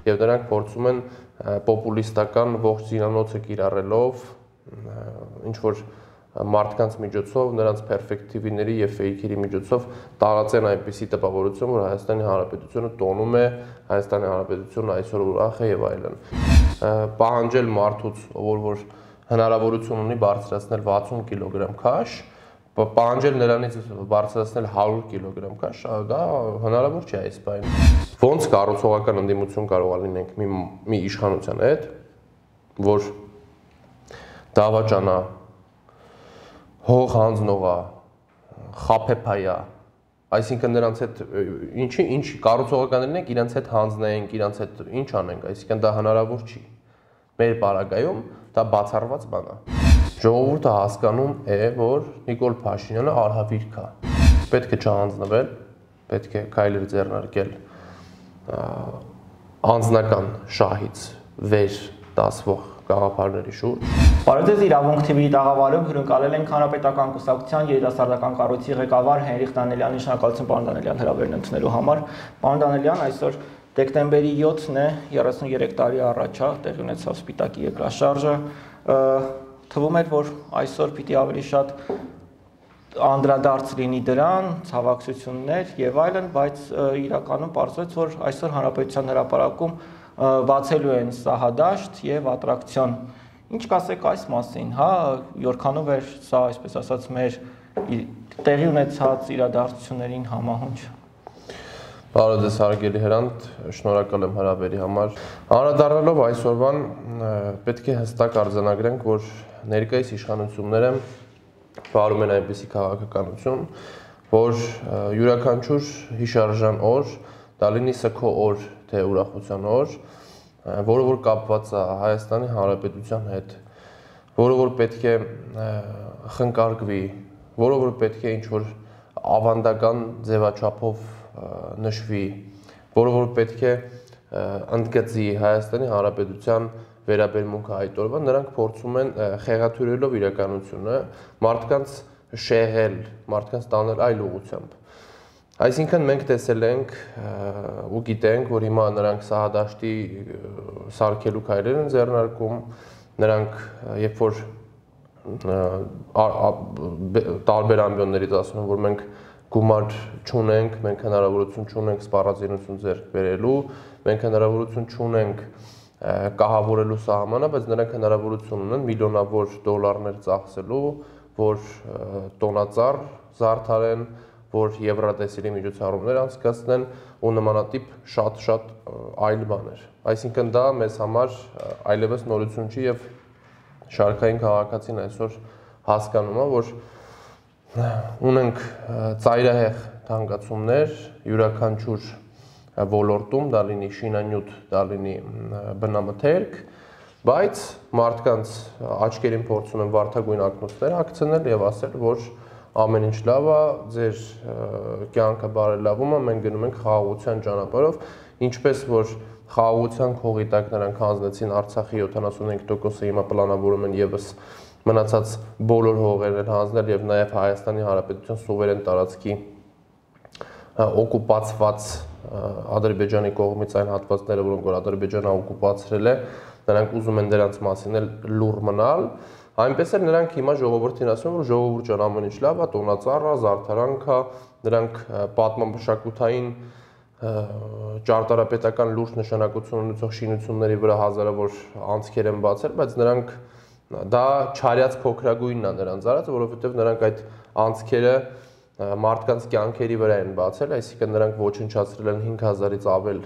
եւ նրանք փորձում են պոպուլիստական ողջ զինանոցը կիրառելով ինչ որ մարդկանց միջոցով, նրանց պերսպեկտիվների եւ ֆեյքերի միջոցով տարածեն այնպիսի տպավորություն, որ Հայաստանի Հանրապետությունը տոնում է, Հայաստանի Հանրապետությունը այսօր ուրախ է եւ այլն։ Պահանջել մարդուց, որ հնարավորություն ունի բարձրացնել 60 կիլոգրամ քաշ, պահանջել նրանից բարձրացնել 100 կիլոգրամ քաշ, դա հնարավոր չէ այս բանը։ Ոնց կառուցողական ընդդիմություն կարող է լինենք մի իշխանության հետ, որ դավաճանա, հող հանձնողա, խափեփայա, այսինքն նրանց հետ ինչ կառուցողական լինենք, իրենց հետ հանձնենք, իրենց հետ ինչ անենք, այսինքն դա հնարավոր չի։ Մեր պարագայում դա բացառված բան է։ Ժողովուրդը հասկանում է, որ Նիկոլ Փաշինյանը արհավիրք է։ Պետք է չհանձնվել, պետք է քայլեր ձեռնարկել անձնական շահից վեր դասվող գաղափարների շուրջ։ Բարեձեզ իրավունք TV-ի տաղավարում հյուրընկալել ենք Հանրապետական կուսակցության երիտասարդական կառույցի ղեկավար Հենրիխ Դանելյանին, շնորհակալություն պարոն Դանելյան հրավերն ընդունելու համար։ Պարոն Դանելյան, այսօր դեկտեմբերի 7-ն է, 33 տարի առաջ տեղի ունեցավ Սպիտակի երկրաշարժը։ Թվում էր, որ այսօր պիտի ավելի շատ անդրադարձ լինի դրան, ցավակցություններ եւ այլն, բայց իրականում պարզվեց, որ այսօր Հանրապետության հրապարակում բացելու են սահադաշտ եւ ատրակցիոն։ Ինչ կասեք այս մասին, հա, որքանով էր սա, այսպես ասած, մեր տեղի ունեցած իրադարձություններին համահունչ։ Բարոյ հարգելի Հրանտ, շնորհակալ եմ հրավերի համար։ Անդրադառնալով այսօրվան պետք է հստակ արձանագրենք, որ ներկայիս իշխանությունները վարում են այնպիսի քաղաքականություն, որ յուրաքանչյուր հիշարժան օր, դա լինի սգո օր, թե ուրախության օր, որը որ կապված է Հայաստանի Հանրապետության հետ, որը որ պետք է խնկարկվի, որը որ պետք է ինչ-որ ավանդական ձևաչափով նշվի, որը որ պետք է ընդգծի Հայաստանի Հանրապետության վերաբերմունքը այդ օրվա, նրանք փորձում են խեղաթյուրելով իրականությունը, մարդկանց շեղել, մարդկանց տանել այլ ուղղությամբ։ Այսինքն մենք տեսել ենք ու գիտենք, որ հիմա նրանք սահադաշտի սարքելու քայլեր են ձեռնարկում, նրանք երբ որ տարբեր ամբիոններից ասում են, որ մենք գումար չունենք, մենք հնարավորություն չունենք սպառազինություն ձեռք բերելու, մենք հնարավորություն չունենք կահավորելու սահմանը, բայց նրանք հնարավորություն ունեն միլիոնավոր դոլարներ ծախսելու, որ տոնածառ զարդարեն, որ եվրատեսիլի միջոցառումներ անցկացնեն ու նմանատիպ շատ այլ բաներ։ Այսինքն դա մեզ համար այլևս նորություն չի եւ շարքային քաղաքացին այսօր հասկանում է, որ ունենք ծայրահեղ թանկացումներ յուրաքանչյուր ոլորտում, դա լինի շինանյութ, դա լինի բնամթերք, բայց մարդկանց աչքերին փորձում են վարդագույն ակնոցներ հագցնել եւ ասել, որ ամեն ինչ լավ է, ձեր կյանքը բարելավում է, մենք գնում ենք խաղաղության ճանապարհով, ինչպես որ խաղաղության քողի տակ նրանք հանձնեցին Արցախի 75%-ը հիմա պլանավորում են եւս մնացած բոլոր հողերն հանձնել եւ նաեւ Հայաստանի Հանրապետության սուվերեն տարածքի օկուպացված Ադրբեջանի կողմից այն հատվածները, որոնք որ Ադրբեջանը օկուպացրել է, նրանք ուզում են դրանց մասին լուռ մնալ, այնպես էլ նրանք հիմա ժողովրդին ասում են, որ ժողովուրդ ջան ամեն ինչ լավ է, տոնածառ է, զարդարանք է, նրանք պատմամշակութային ճարտարապետական լուրջ նշանակություն ունեցող շինությունների վրա հազարավոր անցքեր են բացել, բայց նրանք դա չարյաց փոքրագույնն է նրանց արած, որովհետև նրանք այդ անցքերը մարդկանց կյանքերի վրա են բացել, այսինքն նրանք ոչնչացրել են 5000-ից ավել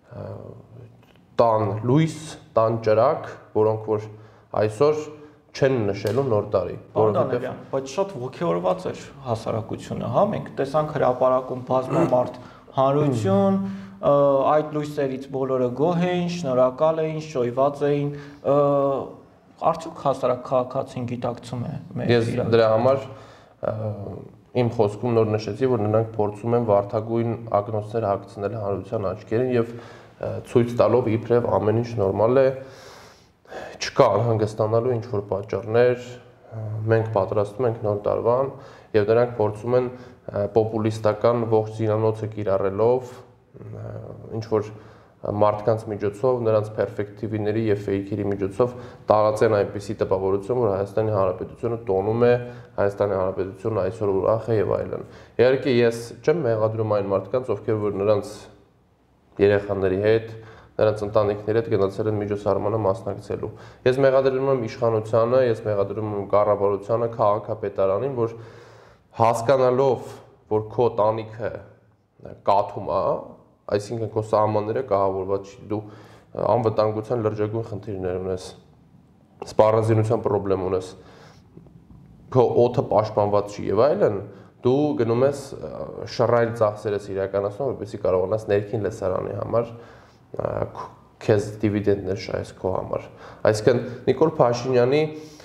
տան լույս, տան ճրակ, որոնք որ այսօր չեն նշելու նոր տարի, որովհետև բայց շատ ոգևորված էր հասարակությունը, հա, մենք տեսանք հրապարակում բազմամարդ հանրություն, այդ լույսերից բոլորը գոհ էին, շնորհակալ էին, շոյված էին, արդյոք հասարակ քաղաքացին գիտակցում է մեր Ես դրա համար իմ խոսքում նոր նշեցի, որ նրանք փորձում են վարդագույն ակնոցներ հագցնել հանրության աչքերին եւ ցույց տալով իբրև ամեն ինչ նորմալ է, չկա անհանգստանալու ինչ որ պատճառներ, մենք պատրաստում ենք նոր տարվան եւ նրանք փորձում են պոպուլիստական ողջ զինանոցը կիրառելով ինչ որ մարդկանց միջոցով, նրանց պերսպեկտիվների եւ ֆեյքերի միջոցով տարածեն այնպիսի տպավորություն, որ Հայաստանի Հանրապետությունը տոնում է, Հայաստանի Հանրապետությունը այսօր ուրախ է եւ այլն։ Իհարկե ես չեմ մեղադրում այն մարդկանց, ովքեր որ նրանց երեխաների հետ, նրանց ընտանիքների հետ գնացել են միջոցառմանը մասնակցելու։ Ես մեղադրում եմ իշխանությանը, ես մեղադրում եմ կառավարությանը, քաղաքապետարանին, որ հասկանալով, որ քո տանիքը կաթում է, այսինքն քո սահմանները կահավորված չի, դու անվտանգության լրջագույն խնդիրներ ունես, սպառազինության խնդրեմ ունես, քո օդը պաշտպանված չի եւ այլն, դու գնում ես շռայլ ծախսեր ես իրականացնում, որպեսզի կարողանաս ներքին լսարանի համար քեզ դիվիդենդներ շահես քո համար։ Այսինքն Նիկոլ Փաշինյանի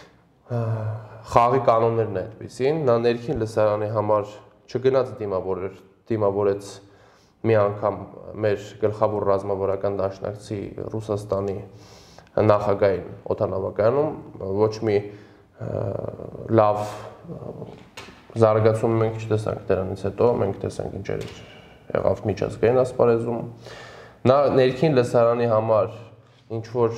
խաղի կանոններն են այդպեսին, նա ներքին լսարանի համար չգնաց դիմավորեց մի անգամ մեր գլխավոր ռազմավարական դաշնակցի Ռուսաստանի նախագահին օդանավակայանում, ոչ մի լավ զարգացում մենք չտեսանք դրանից հետո, մենք տեսանք ինչեր եղավ միջազգային ասպարեզում։ Նա ներքին լսարանի համար ինչ որ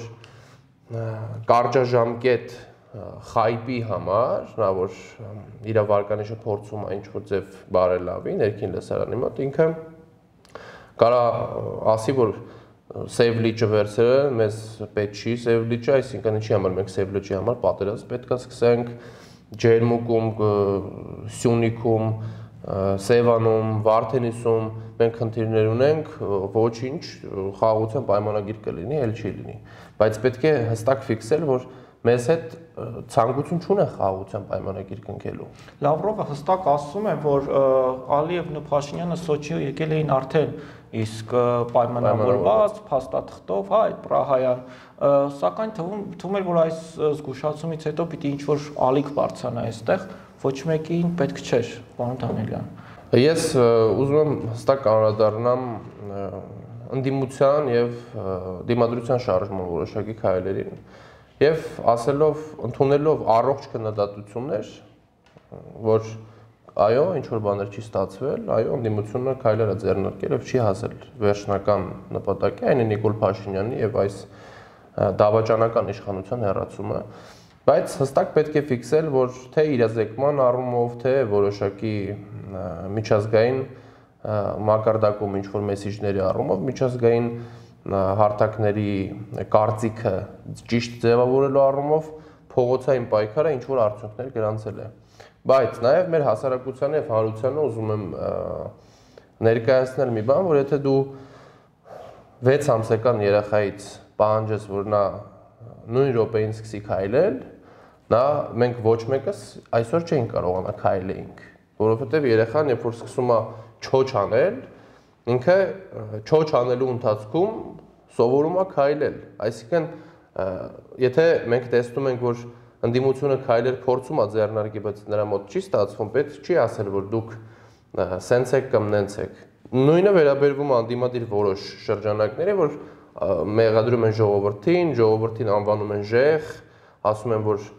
կարճաժամկետ խայբի համար, նա որ իր վարկանիշը փորձում է ինչ որ ձև բարելավի ներքին լսարանի մոտ, ինքը կարա ասի, որ սև լիճը վերցրել, մեզ պետք չի սև լիճը, այսինքն ինչի համար մենք սև լիճի համար պատերազմ պետք է սկսենք Ջերմուկում, Սյունիքում, Սևանում, Վարդենիսում մենք խնդիրներ ունենք, ոչինչ, խաղաղության պայմանագիր կլինի, էլ չի լինի, բայց պետք է հստակ ֆիքսել, որ մեզ հետ ցանկություն չունեն խաղաղության պայմանագիր կնքելու։ Լավրովը հստակ ասում է, որ Ալիևն ու Փաշինյանը Սոչիո եկել էին արդեն իսկ պայմանավորված, փաստաթղթով, հա, այդ Պրահայան, սակայն թվում էր, որ այս զգուշացումից հետո պիտի ինչ-որ ալիք բարձրանա այստեղ, ոչ մեկին պետք չէր, պարոն Դանիելյան։ Ես ուզում եմ հստակ անդրադառնամ ընդդիմության եւ դիմադրության շարժման որոշակի քայլերին եւ ասելով, ընդունելով առողջ քննադատություններ, որ այո, ինչ որ բաներ չի ստացվել, այո, ընդդիմությունը քայլեր է ձեռնարկել եւ չի հասել վերջնական նպատակի, այն է Նիկոլ Փաշինյանի եւ այս դավաճանական իշխանության հեռացումը, բայց հստակ պետք է ֆիքսել, որ թե իրազեկման առումով, թե որոշակի միջազգային մակարդակում ինչ որ մեսիջների առումով միջազգային հարթակների կարծիքը ճիշտ ձևավորելու առումով փողոցային պայքարը ինչ որ արդյունքներ գրանցել է։ Բայց նաև մեր հասարակությանը եւ հանրությանը ուզում եմ ներկայացնել մի բան, որ եթե դու 6 ամսական երեխայից պահանջես, որ նա նույն րոպեին սկսի քայլել, նա մենք ոչ մեկս այսօր չենք կարողանա քայլեինք, որովհետեւ երեխան երբ որ սկսում է չոչ անել, ինքը չոչ անելու ընթացքում սովորում է քայլել, այսինքն եթե մենք տեսնում ենք, որ ընդդիմությունը քայլեր փորձում է ձեռնարկի, բայց նրա մոտ չի ստացվում, պետք չի ասել, որ դուք սենց եք կամ նենց եք։ Նույնը վերաբերվում է անդիմադիր որոշ շրջանակների, որ մեղադրում են ժողովրդին անվանում են ժեղ, ասում են, որ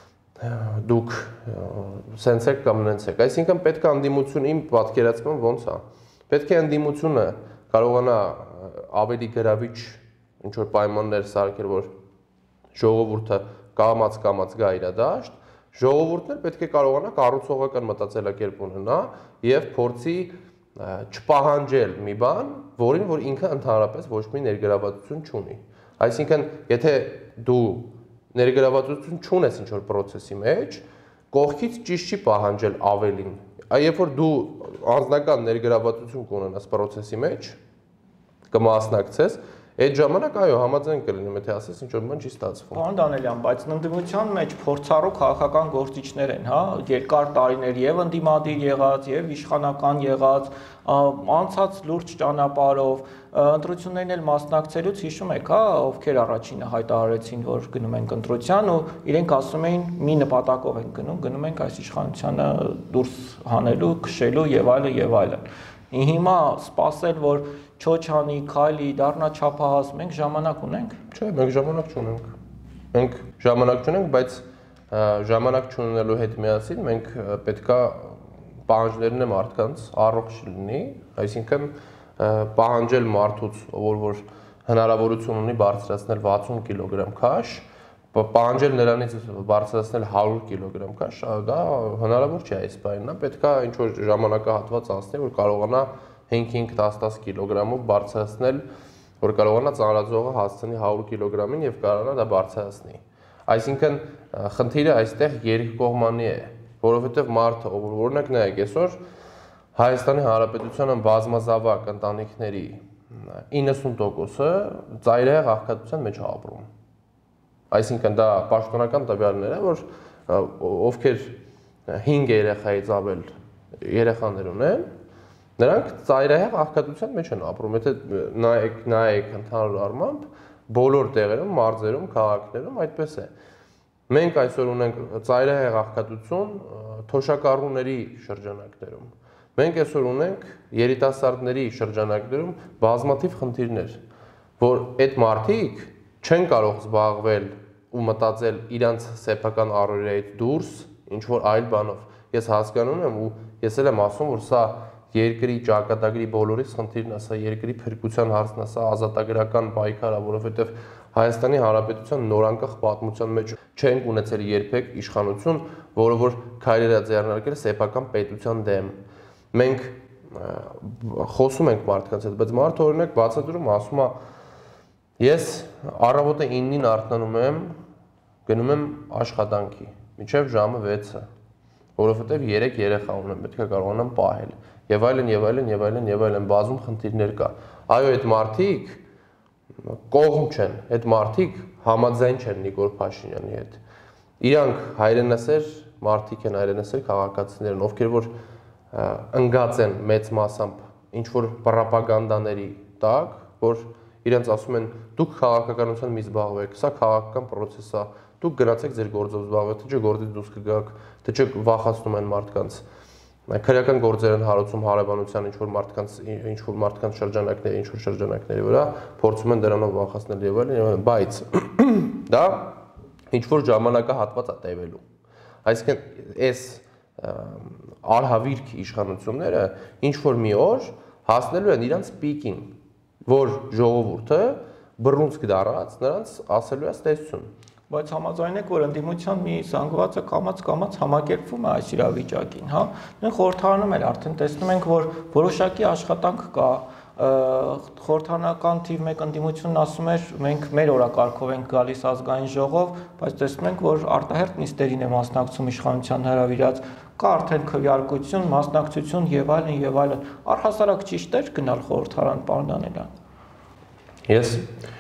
դուք սենց եք կամ նենց եք։ Այսինքն պետք է անդիմությունը իմ պատկերացմամբ ոնց է։ Պետք է ընդդիմությունը կարողանա ավելի գրավիչ ինչ որ պայմաններ սարքել, որ ժողովուրդը կամաց գա իր դաշտ, ժողովուրդն էլ պետք է կարողանա կառուցողական մտածելակերպ ունենա եւ փորձի չպահանջել մի բան, որին որ ինքը ընդհանրապես ոչ մի ներգրավվածություն չունի։ Այսինքն, եթե դու ներգրավվածություն չունես ինչ որ process-ի մեջ, կողքից ճիշտ չի պահանջել ավելին։ Երբ որ դու անձնական ներգրավվածություն կունենաս process-ի մեջ, կմասնակցես, այդ ժամանակ այո, համաձայն կլինեմ, եթե ասես ինչ որ բան չի ստացվում։ Պարոն Դանիելյան, բայց ընդդիմության մեջ փորձառու քաղաքական գործիչներ են, հա, երկար տարիներ եւ ընդդիմադիր եղած, եւ իշխանական եղած, անցած լուրջ ճանապարհով, ընտրություններին էլ մասնակցելուց հիշում եք, հա, ովքեր առաջինը հայտարարեցին, որ գնում ենք ընտրության ու իրենք ասում էին մի նպատակով ենք գնում ենք այս իշխանությանը դուրս հանելու, քշելու եւ այլն եւ այլն։ Հիմա սпасել, որ չոչանի, քայլի, դառնա չափահաս, մենք ժամանակ ունենք։ Չէ, մենք ժամանակ չունենք։ Մենք ժամանակ չունենք, բայց ժամանակ չունենալու հետ միասին մենք պետքա պահանջներն մարդկանց առողջ լինի, այսինքն պահանջել մարդուց, որ հնարավորություն ունի բարձրացնել 60 կիլոգրամ քաշ, պահանջել նրանից բարձրացնել 100 կիլոգրամ քաշ, դա հնարավոր չէ այս բանին, պետք է ինչ որ ժամանակահատված անցնի, որ կարողանա 5-10 կիլոգրամով բարձրացնել, որ կարողանա ծանրաձողը հասցնի 100 կիլոգրամին եւ կարողանա դա բարձրացնի։ Այսինքն խնդիրը այստեղ երկկողմանի է, որովհետեւ մարդը, օրինակ նայեք, այսօր Հայաստանի Հանրապետությանը բազմազավակ ընտանիքների 90%-ը ծայրահեղ աղքատության մեջ է ապրում։ Այսինքն դա պաշտոնական տվյալներ է, որ ովքեր 5 երեխայից ավել երեխաներ ունեն, նրանք ծայրահեղ աղքատության մեջ են ապրում։ Եթե նայեք ընդհանուր առմամբ, բոլոր տեղերում, մարզերում, քաղաքներում այդպես է։ Մենք այսօր ունենք ծայրահեղ աղքատություն թոշակառուների շրջանակներում։ Մենք այսօր ունենք երիտասարդների շրջանակներում բազմաթիվ խնդիրներ, որ այդ մարդիկ չեն կարող զբաղվել ու մտածել իրանց սեփական առօրյայից դուրս ինչ որ այլ բանով։ Ես հասկանում եմ ու ես էլ եմ ասում, որ սա երկրի ճակատագրի բոլորից խնդիրն է, սա երկրի փրկության հարցն է, սա ազատագրական պայքար է, որովհետև Հայաստանի Հանրապետության նորանկախ պատմության մեջ չենք ունեցել երբեք իշխանություն, որը որ քայլեր է ձեռնարկել սեփական պետության դեմ։ Մենք խոսում ենք մարդկանց հետ, բայց մարդը օրինակ բացատրում ասում է ես առավոտը 9-ին արթնանում եմ, գնում եմ աշխատանքի, մինչև ժամը 6-ը, որովհետև 3 երեխա ունեմ, պետք է կարողանամ պահել, եւ այլն, բազում խնդիրներ կա։ Այո, այդ մարդիկ կողմ չեն, այդ մարդիկ համաձայն չեն Նիկոլ Փաշինյանի հետ։ Իրանք հայրենասեր մարդիկ են, հայրենասեր քաղաքացիներ են, ովքեր որ ընկած են մեծ մասամբ ինչ որ պրոպագանդաների տակ, որ իրենց ասում են դուք քաղաքականության մի զբաղվեք, սա քաղաքական process է, դուք գնացեք ձեր գործով զբաղվեք, թե չէ գործից դուրս կգաք, թե չէ վախացնում են մարդկանց։ Քրեական գործեր են հարուցում հարևանության ինչ որ մարդկանց շրջանակների վրա, փորձում են դրանով վախացնել եւ այլն, բայց դա ինչ որ ժամանակահատված է տևելու։ Այսինքն այս արհավիրք իշխանությունները ինչ որ մի օր հասնելու են իրանց պիկին, որ ժողովուրդը բռունցք դառած նրանց ասելու է ստեսություն։ Բայց համաձայն եք, որ ընդդիմության մի զանգվածը կամաց համակերպվում է այս իրավիճակին, հա։ Մենք խորհրդարանում էլ արդեն տեսնում ենք, որ որոշակի աշխատանք կա, խորհրդարանական թիվ 1 ընդդիմությունն ասում էր, մենք մեր օրակարգով ենք գալիս ազգային ժողով, բայց տեսնում ենք, որ արտահերթ նիստերին է մասնակցում իշխանության հրավիրած, կա արդեն քվեարկություն, մասնակցություն եւ այլն, առհասարակ ճիշտ էր գնալ խորհրդարան, պարոն Դանիելյան։ Ես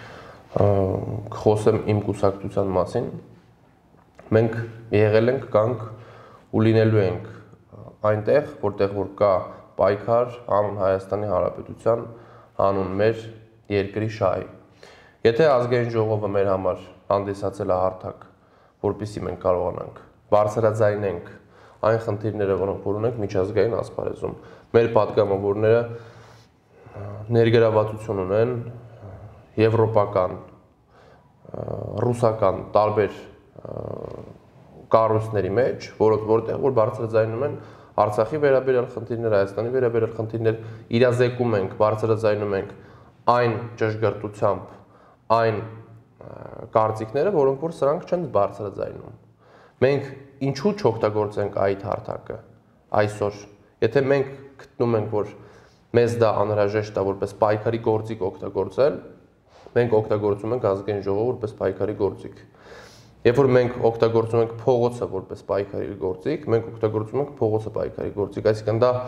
խոսեմ իմ կուսակցության մասին, մենք եղել ենք, կանք ու լինելու ենք այնտեղ, որտեղ որ կա պայքար հանուն Հայաստանի Հանրապետության, հանուն մեր երկրի շահի։ Եթե ազգային ժողովը մեր համար հանդիսացել է հարթակ, որպեսզի մենք կարողանանք բարձրաձայնենք այն խնդիրները, որոնք որ ունենք միջազգային ասպարեզում, մեր պատգամավորները ներգրավվածություն ունեն եվրոպական, ռուսական տարբեր կառույցների մեջ, որտեղ որ բարձրաձայնում են Արցախի վերաբերյալ խնդիրներ, Հայաստանի վերաբերյալ խնդիրներ, իրազեկում ենք, բարձրաձայնում ենք այն ճշգրտությամբ, այն կարծիքները, որոնք որ սրանք չեն բարձրաձայնում։ Մենք ինչու չօգտագործենք այդ հարթակը այսօր, եթե մենք գտնում ենք, որ մեզ դա անհրաժեշտ է որպես պայքարի գործիք օգտագործել, մենք օգտագործում ենք ազգային ժողովը որպես պայքարի գործիք։ Երբ որ մենք օգտագործում ենք փողոցը որպես պայքարի գործիք, մենք օգտագործում ենք փողոցը պայքարի գործիք, այսինքն դա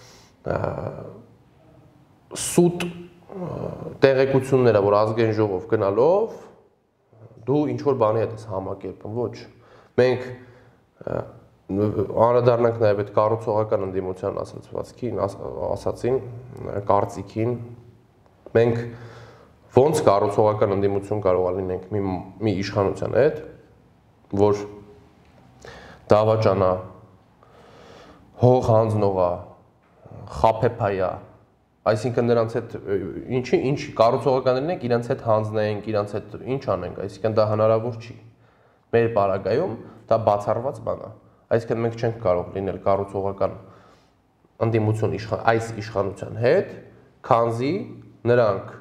սուտ տեղեկությունները, որ ազգային ժողով գնալով դու ինչ որ բանի հետ ես համակերպում, ոչ։ Մենք անդրադառնանք նաև այդ կառուցողական ընդդիմության ասացին, կարծիքին, մենք ոնց կառուցողական ընդդիմություն կարող է լինենք մի իշխանության հետ, որ դավաճանա, հող հանձնողա, խափեփայա, այսինքն նրանց հետ ինչ կառուցողականներն ենք, իրենց հետ հանձնենք, իրենց հետ ինչ անենք, այսինքն դա հնարավոր չի։ Մեր պարագայում դա բացառված բան է։ Այսինքն մենք չենք կարող լինել կառուցողական ընդդիմություն այս իշխանության հետ, քանզի նրանք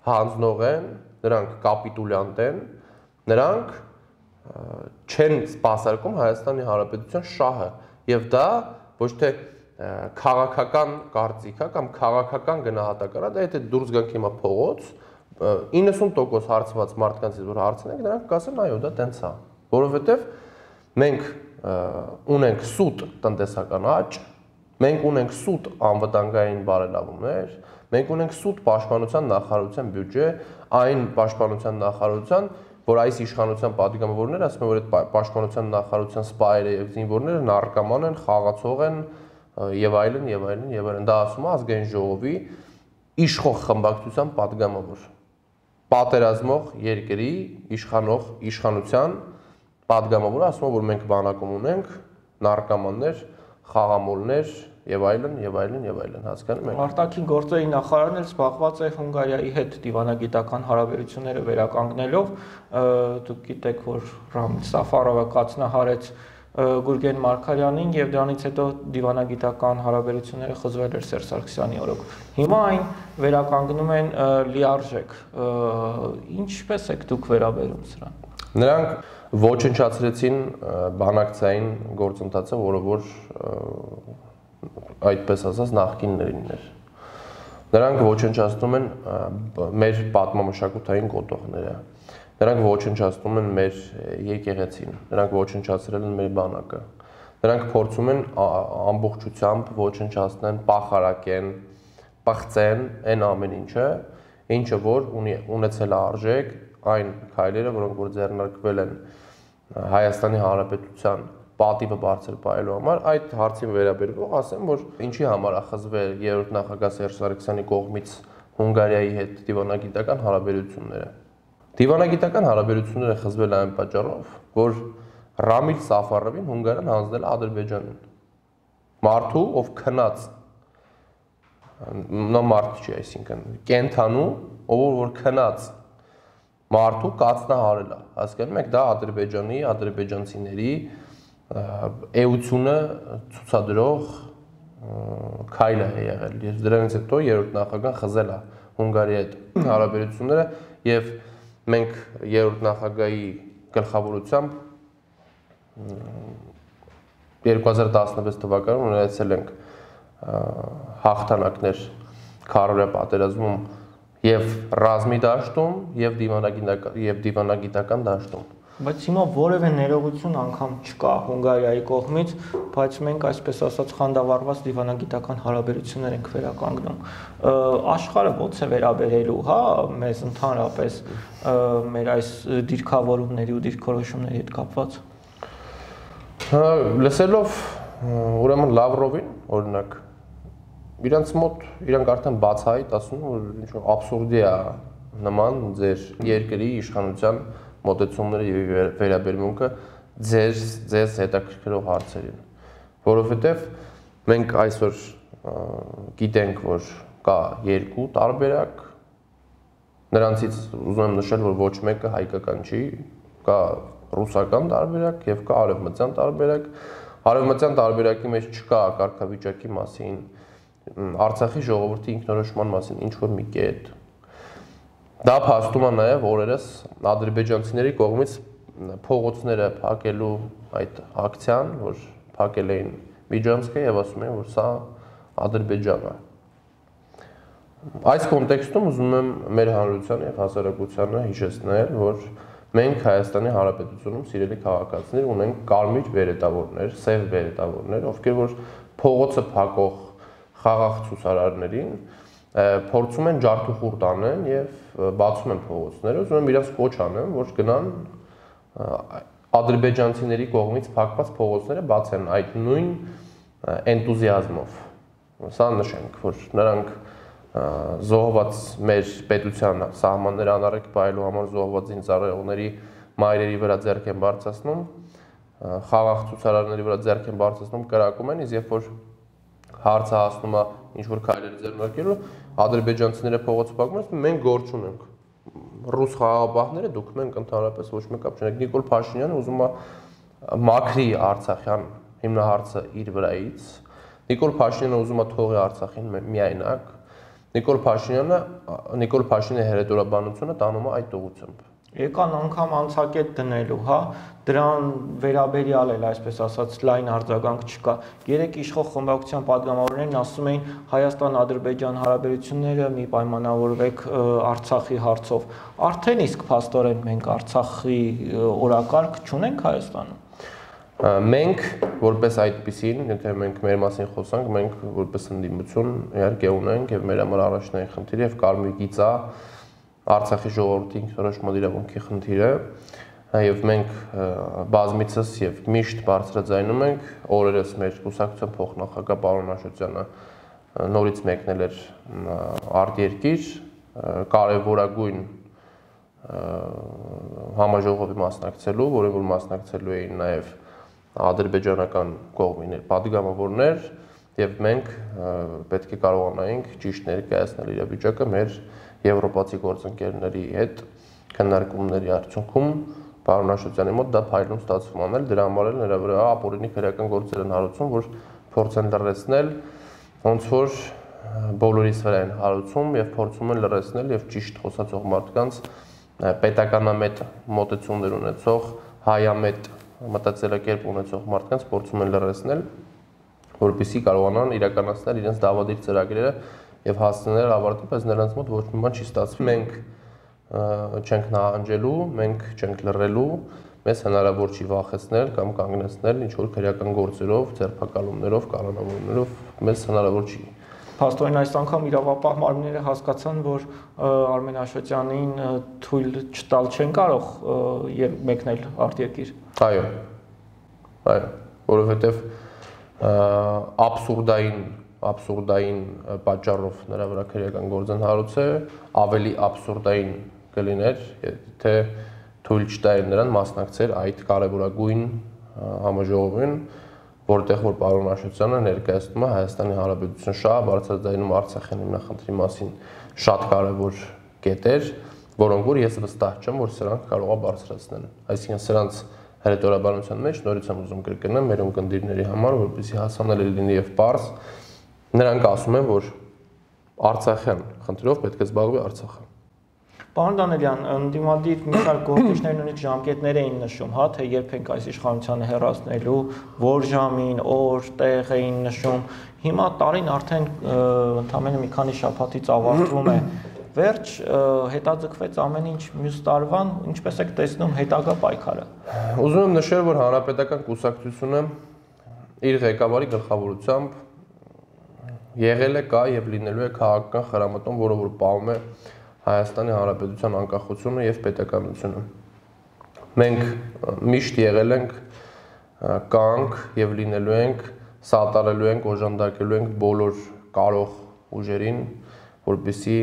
հանձնող են, նրանք կապիտուլյանտ են, նրանք չեն սպասարկում Հայաստանի Հանրապետության շահը եւ դա ոչ թե քաղաքական կարծիք է կամ քաղաքական գնահատական է, դա եթե դուրս գանք հիմա փողոց 90% հարցված մարդկանցից որ հարցնենք, նրանք կասեն այո, դա տենց է, որովհետեւ մենք ունենք սուտ տնտեսական աճ, մենք ունենք սուտ անվտանգային բարելավումներ, մենք ունենք սուտ պաշտպանության նախարարության բյուջե, այն պաշտպանության նախարարության, որ այս իշխանության պատգամավորները ասում են, որ այդ պաշտպանության նախարարության սպայերը եւ զինվորները նարկոման են, խաղացող են եւ այլն եւ այլն եւ այլն։ Դա ասում է ազգային ժողովի իշխող խմբակցության պատգամավոր, պատերազմող երկրի իշխանության պատգամավորը ասում է, որ մենք բանակում ունենք նարկոմաններ, խաղամոլներ եւ այլն եւ այլն եւ այլն, հասկանում եք։ Արտաքին գործերի նախարարն էլ զբաղված է Հունգարիայի հետ դիվանագիտական հարաբերությունները վերականգնելով, դուք գիտեք, որ Ռամիլ Սաֆարովը կացնահարեց Գուրգեն Մարգարյանին եւ դրանից հետո դիվանագիտական հարաբերությունները խզվել էր Սերժ Սարգսյանի օրոք։ Հիմա այն վերականգնում են լիարժեք։ Ինչպես եք դուք վերաբերում սրան։ Նրանք ոչնչացրեցին բանակցային գործընթացը, որը որ այդպես ասած նախկիններին էր։ Նրանք ոչնչացնում են մեր պատմամշակութային կոթողները։ Նրանք ոչնչացնում են մեր եկեղեցին, նրանք ոչնչացրել են մեր բանակը։ Նրանք փորձում են ամբողջությամբ ոչնչացնեն, պախարակեն, պղծեն այն ամեն ինչը որ ունեցել է արժեք, այն քայլերը, որոնք որ ձեռնարկվել են Հայաստանի Հանրապետության պատիվը բարձր պահելու համար, այդ հարցին վերաբերող ասեմ, որ ինչի համար է խզվել երրորդ նախագահ Սերժ Սարգսյանի կողմից Հունգարիայի հետ դիվանագիտական հարաբերությունները։ Դիվանագիտական հարաբերությունները խզվել այն պատճառով, որ Ռամիլ Սաֆարովին Հունգարիան հանձնել է Ադրբեջանին։ Մարդու, ով քնած, նա մարդ չի, այսինքն կենթանու, ով որ քնած մարդու կացնահարել է, հասկանում եք, դա Ադրբեջանի, ադրբեջանցիների էությունը ցուցադրող քայլ է եղել։ Եվ դրանից հետո երրորդ նախագահան խզել է Հունգարիայի հետ հարաբերությունները եւ մենք երրորդ նախագահի գլխավորությամբ 2016 թվականին ունեցել ենք հաղթանակներ քարորիա պատերազմում եւ ռազմի դաշտում եւ դիվանագիտական դաշտում։ Բայց հիմա որևէ ներողություն անգամ չկա Հունգարիայի կողմից, բայց մենք այսպես ասած խանդավառված դիվանագիտական հարաբերություններ ենք վերականգնում։ Աշխարհը ո՞նց է վերաբերելու, հա, մեզ ընդհանրապես մեր այս դիրքավորումների ու դիրքորոշումների հետ կապված։ Լսելով ուրեմն Լավրովին, օրինակ, իրանք արդեն բացահայտ ասում են, որ ինչ-որ աբսուրդի է նման ձեր երկրի իշխանության մոտեցումները եւ վերաբերմունքը ձեզ հետաքրքրող հարցերին, որովհետեւ մենք այսօր գիտենք, որ կա երկու տարբերակ, նրանցից ուզում եմ նշել, որ ոչ մեկը հայկական չի, կա ռուսական տարբերակ եւ կա արևմտյան տարբերակ։ Արևմտյան տարբերակի մեջ չկա կարգավիճակի մասին, Արցախի ժողովրդի ինքնորոշման մասին ինչ որ մի կետ։ Դա փաստում է նաև օրերս ադրբեջանցիների կողմից փողոցները փակելու այդ ակցիան, որ փակել էին Միջանցքը եւ ասում են, որ սա Ադրբեջանն է։ Այս կոնտեքստում ուզում եմ մեր հանրությանը եւ հասարակությանը հիշեցնել, որ մենք Հայաստանի Հանրապետությունում սիրելի քաղաքացիներ ունենք կարմիր վերետավորներ, սև վերետավորներ, ովքեր որ փողոցը փակող խաղաղ ցուցարարներին փորձում են ջարդուխուռ տանեն եւ բացում են փողոցները, ուզում եմ իրաց կոչ անեմ, որ գնան ադրբեջանցիների կողմից փակված փողոցները բացեն այդ նույն էնտուզիազմով։ Սա նշենք, որ նրանք զոհված մեր պետության սահմանները անառիկ պահելու համար զոհված զինծառայողների մայրերի վրա ձեռք են բարձրացնում, խաղաղ ցուցարարների վրա ձեռք են բարձրացնում, կրակում են, իսկ երբ որ հարցը հասնում է ինչ որ քայլեր ձեռնարկելու, ադրբեջանցիները փողոց փակում են, մենք գործ ունենք։ Ռուս խաղաղապահները դուք մենք ընդհանրապես ոչ մի կապ չունենք։ Նիկոլ Փաշինյանը ուզում է մաքրի Արցախյան հիմնահարցը իր վրայից։ Նիկոլ Փաշինյանը ուզում է թողի Արցախին միայնակ։ Նիկոլ Փաշինյանի հերետորաբանությունը տանում է այդ ուղղությամբ։ Եկան անգամ անցակետ դնելու, հա, դրան վերաբերյալ էլ այսպես ասած լայն արձագանք չկա։ Երեք իշխող խմբակցության падգամավորներն ասում էին Հայաստան-Ադրբեջան հարաբերությունները մի պայմանավորվեք Արցախի հարցով։ Արդեն իսկ փաստորեն մենք Արցախի օրակարգ չունենք Հայաստանում։ Մենք որպես այդպիսին, եթե մենք մեր մասին խոսանք, մենք որպես ընդդիմություն իհարկե ունենք եւ մեր համար առաջնային խնդիրը եւ կարմիր գիծա Արցախի ժողովրդի ինքնորոշման իրավունքի խնդիրը եւ մենք բազմիցս եւ միշտ բարձրաձայնում ենք օրերս մեր կուսակցության փոխնախագահ պարոն Աշոտյանը նորից մեկնել էր արտերկիր կարևորագույն համաժողովի մասնակցելու, որը որ մասնակցելու էին նաեւ ադրբեջանական կողմի падգամավորներ եւ մենք պետք է կարողանայինք ճիշտ ներկայացնել իրավիճակը մեր եվրոպացի գործընկերների հետ քննարկումների արդյունքում պարոն Աշոտյանի մոտ դա փայլուն ստացվում անել, դրա համար էլ նրա վրա ապօրինի քրեական գործեր են հարուցում, որ փորձեն լրացնել, ոնց որ բոլորիս վրա են հարուցում եւ փորձում են լրացնել եւ ճիշտ խոսացող մարդկանց պետականամետ մոտեցումներ ունեցող հայամետ մտածելակերպ ունեցող մարդկանց փորձում են լրացնել, որպեսզի կարողանան իրականացնել իրենց դավադիր ծրագրերը եւ հասցնել ավարտի, բայց նրանց մոտ ոչ մի բան չի ստացվում։ Մենք չենք նահանջելու, մենք չենք լռելու, մեզ հնարավոր չի վախեցնել կամ կանգնեցնել ինչ որ քրեական գործերով, ձերբակալումներով, կանոնավորումներով, մեզ հնարավոր չի։ Փաստորեն այս անգամ իրավապահ մարմինները հասկացան, որ Արմեն Աշոտյանին թույլ չտալ չեն կարող մեկնել արտերկիր։ Այո, որովհետև աբսուրդային պատճառով նրա վրա քրեական գործ են հարուցել, ավելի աբսուրդային կլիներ, եթե թույլ չտային նրան մասնակցել այդ կարևորագույն համաժողովին, որտեղ որ պարոն Աշոտյանը ներկայացնում է Հայաստանի Հանրապետության շահ բարձրաձայնում Արցախի հիմնախնդրի մասին շատ կարևոր կետեր, որոնք որ ես վստահ չեմ, որ սրանք կարող է բարձրացնել։ Այսինքն սրանց հերետորաբանության մեջ նորից եմ ուզում կրկնեմ մեր ունկնդիրների համար, որպեսզի հասանելի լինի եւ պարզ, նրանք ասում են, որ Արցախյան խնդրով պետք է զբաղվի Արցախը։ Պարոն Դանելյան, ընդդիմադիր մի քանի գործիչներ նույնիսկ ժամկետներ էին նշում, հա, թե երբ ենք այս իշխանությանը հեռացնելու, որ ժամին, օր, տեղ էին նշում։ Հիմա տարին արդեն ընդամենը մի քանի շաբաթից ավարտվում է։ Վերջ հետաձգվեց ամեն ինչ մյուս տարվան, ինչպես եք տեսնում հետագա պայքարը։ Ուզում եմ նշել, որ Հանրապետական կուսակցությունը իր ղեկավարի գլխավորությամբ եղել է, կա եւ լինելու է քաղաքական խրամատում, որը որ պահում է Հայաստանի Հանրապետության անկախությունը եւ պետականությունը։ Մենք միշտ եղել ենք, կանք եւ լինելու ենք, սատարելու ենք, օժանդակելու ենք բոլոր կարող ուժերին, որպեսզի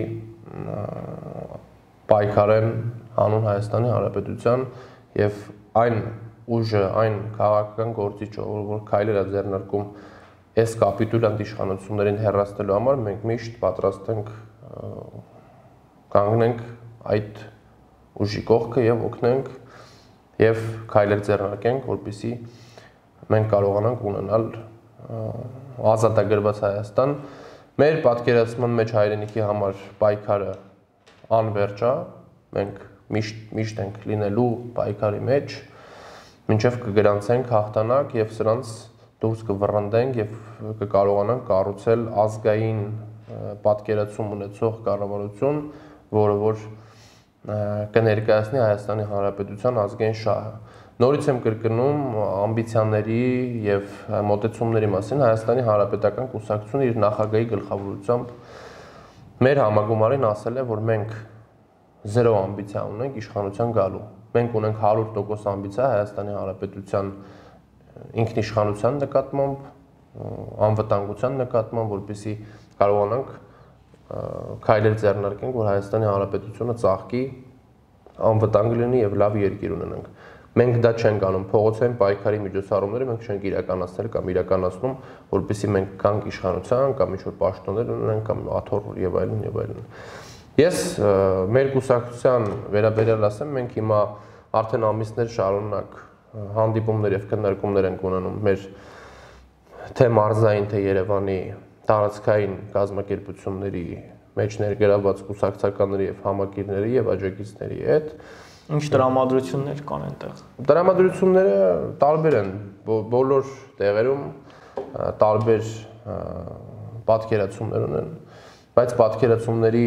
պայքարեն հանուն Հայաստանի Հանրապետության եւ այն ուժը, այն քաղաքական գործիչը, որ քայլեր է ձեռնարկում այս կապիտուլյանտ իշխանություններին հեռացնելու համար, մենք միշտ պատրաստ ենք կանգնենք այդ ուժի կողքը եւ օգնենք եւ քայլեր ձեռնարկենք, որպեսզի մենք կարողանանք ունենալ ազատագրված Հայաստան։ Մեր պատկերացման մեջ հայրենիքի համար պայքարը անվերջ է, մենք միշտ ենք լինելու պայքարի մեջ, մինչև կգրանցենք հաղթանակ եւ սրանց դուրս կվռնդենք եւ կկարողանանք կառուցել ազգային պատկերացում ունեցող կառավարություն, որը որ կներկայացնի Հայաստանի Հանրապետության ազգային շահը։ Նորից եմ կրկնում ամբիցիաների եւ մոտեցումների մասին Հայաստանի Հանրապետական կուսակցությունը իր նախագահի գլխավորությամբ մեր համագումարին ասել է, որ մենք 0 ամբիցիա ունենք իշխանության գալու։ Մենք ունենք 100% ամբիցիա Հայաստանի Հանրապետության ինքնիշխանության նկատմամբ, անվտանգության նկատմամբ, որպեսզի կարողանանք քայլեր ձեռնարկենք, որ Հայաստանի Հանրապետությունը ծաղկի, անվտանգ լինի եւ լավ երկիր ունենանք։ Մենք դա չենք անում, փողոցային պայքարի միջոցառումները մենք չենք իրականացնել կամ իրականացնում, որպեսզի մենք կանք իշխանության կամ ինչ-որ պաշտոններ ունենանք կամ աթոռ եւ այլն եւ այլն։ Ես մեր կուսակցության վերաբերյալ ասեմ, մենք հիմա արդեն ամիսներ շարունակ հանդիպումներ եւ քննարկումներ ենք ունենում մեր թե մարզային, թե Երևանի տարածքային կազմակերպությունների մեջ ներգրավված կուսակցականների եւ համակիրների եւ աջակիցների հետ։ Ինչ տրամադրություններ կան այնտեղ։ Տրամադրությունները տարբեր են, բոլոր տեղերում տարբեր պատկերացումներ ունեն, բայց պատկերացումների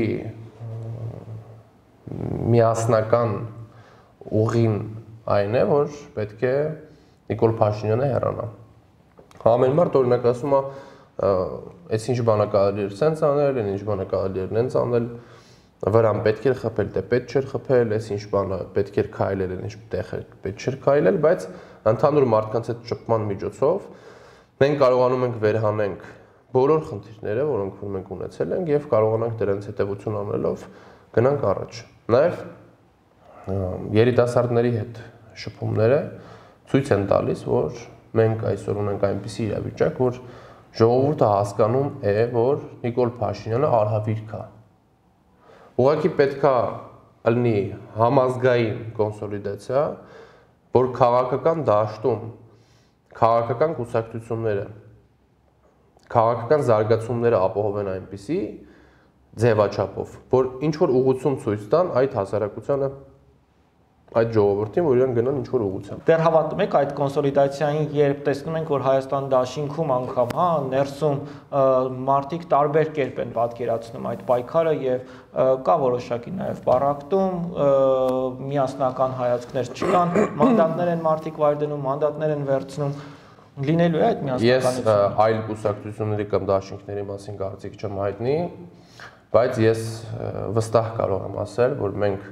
միասնական ուղին այն է, որ պետք է Նիկոլ Փաշինյանը հեռանա։ Ամեն մարդ օրինակ ասում է, այս ինչ բան է կարելի էր սենց անել, ինչ բան է կարելի էր նենց անել, վրան պետք էր խփել, դե պետք չէր խփել, այս ինչ բանը պետք էր քայլել, ինչ տեղ պետք չէր քայլել, բայց ընդհանուր մարդկանց հետ շփման միջոցով մենք կարողանում ենք վերհանենք բոլոր խնդիրները, որոնք մենք ունեցել ենք եւ կարողանանք դրանց հետեւություն անելով գնանք առաջ։ Նաեւ երիտասարդների հետ շփումները ցույց են տալիս, որ մենք այսօր ունենք այնպիսի իրավիճակ, որ ժողովուրդը հասկանում է, որ Նիկոլ Փաշինյանը արհավիրք է։ Ուղղակի պետքա լինի համազգային կոնսոլիդացիա, որ քաղաքական դաշտում քաղաքական կուսակցությունները, քաղաքական զարգացումները ապահովեն այնպիսի ձևաչափով, որ ինչ որ ուղղություն ցույց տան այդ հասարակությանը, այդ ժողովրդին, որ իրեն գնան ինչ որ ուղղությամբ։ Դեռ հավատում եք այդ կոնսոլիդացիային, երբ տեսնում ենք, որ Հայաստան դաշինքում անգամ, հա, ներսում մարդիկ տարբեր կերպ են պատկերացնում այդ պայքարը եւ կա որոշակի նաեւ բառակտում, միասնական հայացքներ չկան, մանդատներ են մարդիկ վայր դնում, մանդատներ են վերցնում, լինելու է այդ միասնականությունը։ Ես այլ կուսակցությունների կամ դաշինքների մասին կարծիք չեմ հայտնի, բայց ես վստահ կարող եմ ասել, որ մենք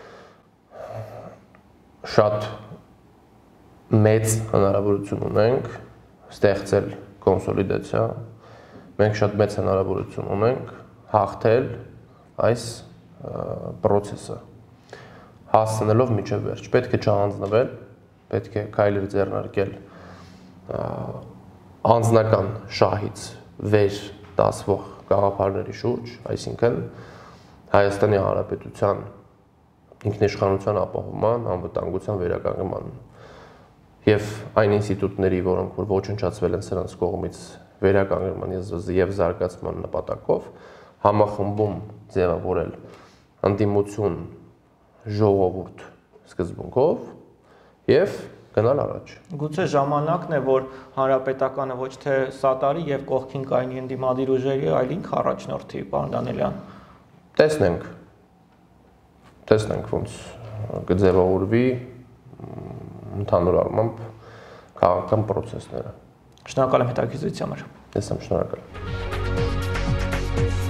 շատ մեծ հնարավորություն ունենք ստեղծել կոնսոլիդացիա, մենք շատ մեծ հնարավորություն ունենք հաղթել այս process-ը, հասցնելով մինչև վերջ։ Պետք է չհանձնվել, պետք է քայլեր ձեռնարկել անձնական շահից վեր դասվող գաղափարների շուրջ, այսինքն Հայաստանի Հանրապետության ինքնիշխանության ապահովման, անվտանգության վերականգնման եւ այն ինստիտուտների, որոնք որ ոչնչացվել են սրանց կողմից վերականգնման եւ զարգացման նպատակով համախմբում ձևավորել անդիմություն ժողովուրդ սկզբունքով եւ գնալ առաջ։ Գուցե ժամանակն է, որ հանրապետականը ոչ թե սատարի եւ կողքին կայնի ընդդիմադիր ուժերի, այլ ինքը առաջնորդի, պարոն Դանիելյան։ Տեսնենք ոնց կձևավորվի ընդհանուր առմամբ քաղաքական process-ները։ Շնորհակալ եմ հետաքրքրության համար։ Ես եմ շնորհակալ։